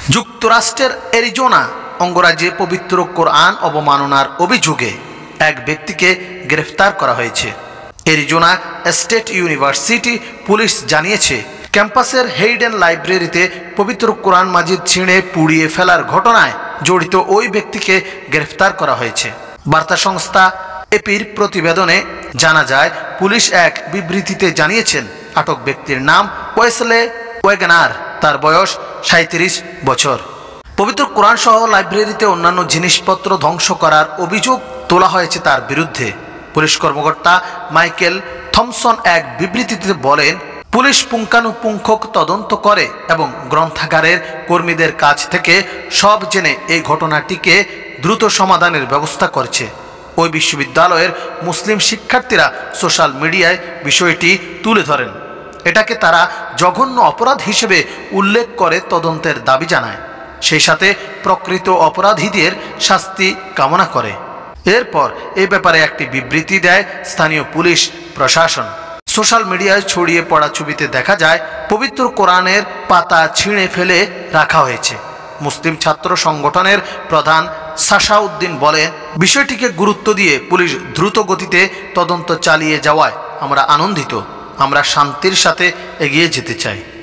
যুক্তরাষ্ট্রের অ্যারিজোনা অঙ্গরাজ্যে পবিত্র কোরআন অবমাননার অভিযোগে এক ব্যক্তিকে গ্রেফতার করা হয়েছে। অ্যারিজোনা স্টেট ইউনিভার্সিটি পুলিশ জানিয়েছে, ক্যাম্পাসের হেইডেন লাইব্রেরিতে পবিত্র কোরআন মাজিদ ছিঁড়ে পুড়িয়ে ফেলার ঘটনায় জড়িত ওই ব্যক্তিকে গ্রেফতার করা হয়েছে। বার্তা সংস্থা এপির প্রতিবেদনে জানা যায়, পুলিশ এক বিবৃতিতে জানিয়েছেন, আটক ব্যক্তির নাম ওয়েসলে ওয়েগনার, তার বয়স 37 বছর। পবিত্র কোরআন সহ লাইব্রেরিতে অন্যান্য জিনিসপত্র ধ্বংস করার অভিযোগ তোলা হয়েছে তার বিরুদ্ধে। পুলিশ কর্মকর্তা মাইকেল থমসন এক বিবৃতিতে বলেন, পুলিশ পুঙ্খানুপুঙ্খক তদন্ত করে এবং গ্রন্থাগারের কর্মীদের কাছ থেকে সব জেনে এই ঘটনাটিকে দ্রুত সমাধানের ব্যবস্থা করছে। ওই বিশ্ববিদ্যালয়ের মুসলিম শিক্ষার্থীরা সোশ্যাল মিডিয়ায় বিষয়টি তুলে ধরেন। এটাকে তারা জঘন্য অপরাধ হিসেবে উল্লেখ করে তদন্তের দাবি জানায়, সেই সাথে প্রকৃত অপরাধীদের শাস্তি কামনা করে। এরপর এই ব্যাপারে একটি বিবৃতি দেয় স্থানীয় পুলিশ প্রশাসন। সোশ্যাল মিডিয়ায় ছড়িয়ে পড়া ছবিতে দেখা যায়, পবিত্র কোরআনের পাতা ছিঁড়ে ফেলে রাখা হয়েছে। মুসলিম ছাত্র সংগঠনের প্রধান সাশাউদ্দিন বলেন, বিষয়টিকে গুরুত্ব দিয়ে পুলিশ দ্রুত গতিতে তদন্ত চালিয়ে যাওয়ায় আমরা আনন্দিত। আমরা শান্তির সাথে এগিয়ে যেতে চাই।